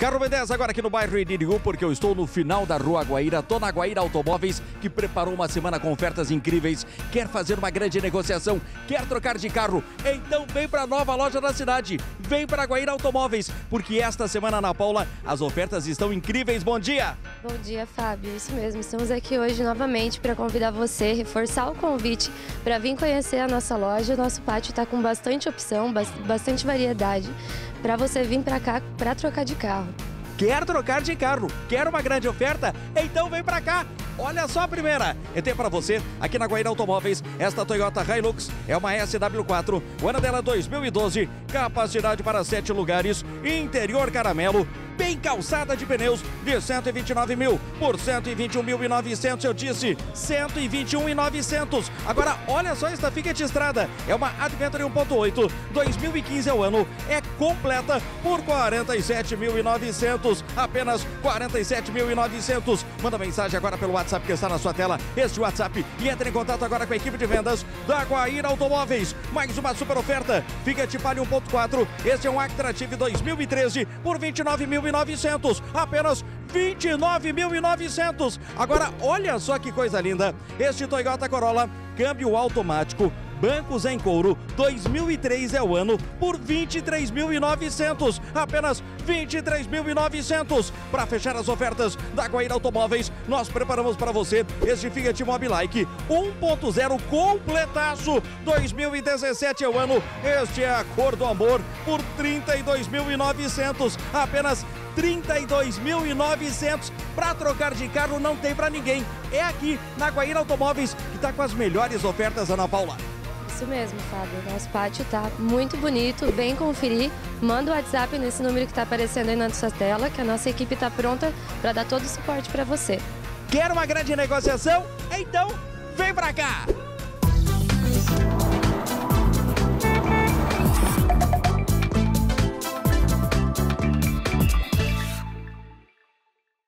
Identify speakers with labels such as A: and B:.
A: Carro B10 agora aqui no bairro Iririú, porque eu estou no final da Rua Guaíra. Tô na Guaíra Automóveis, que preparou uma semana com ofertas incríveis. Quer fazer uma grande negociação? Quer trocar de carro? Então vem para a nova loja da cidade. Vem para a Guaíra Automóveis, porque esta semana, Ana Paula, as ofertas estão incríveis. Bom dia!
B: Bom dia, Fábio. Isso mesmo. Estamos aqui hoje novamente para convidar você, reforçar o convite para vir conhecer a nossa loja. O nosso pátio está com bastante opção, bastante variedade para você vir para cá para trocar de carro.
A: Quer trocar de carro? Quer uma grande oferta? Então vem pra cá! Olha só a primeira! Eu tenho pra você, aqui na Guaíra Automóveis, esta Toyota Hilux é uma SW4, o ano dela é 2012, capacidade para 7 lugares, interior caramelo, bem calçada de pneus de 129 mil por 121.900, eu disse 121.900. Agora olha só esta Fiat Strada, é uma Adventure 1.8, 2015 é o ano, é completa por 47.900, apenas 47.900. Manda mensagem agora pelo WhatsApp que está na sua tela, este WhatsApp, e entre em contato agora com a equipe de vendas da Guaíra Automóveis. Mais uma super oferta, Fiat Palio 1.4, este é um Actra-Tive 2013 por 29.900, apenas 29.900. Agora olha só que coisa linda, este Toyota Corolla, câmbio automático, bancos em couro, 2003 é o ano, por 23.900, apenas 23.900. Para fechar as ofertas da Guaíra Automóveis, nós preparamos para você este Fiat Mobi Like 1.0 completaço, 2017 é o ano, este é a cor do amor, por 32.900, apenas 32.900. Para trocar de carro não tem para ninguém, é aqui na Guaíra Automóveis que está com as melhores ofertas, Ana Paula.
B: Isso mesmo, Fábio. Nosso pátio tá muito bonito, vem conferir. Manda o WhatsApp nesse número que está aparecendo aí na sua tela, que a nossa equipe está pronta para dar todo o suporte para você.
A: Quer uma grande negociação? Então vem para cá!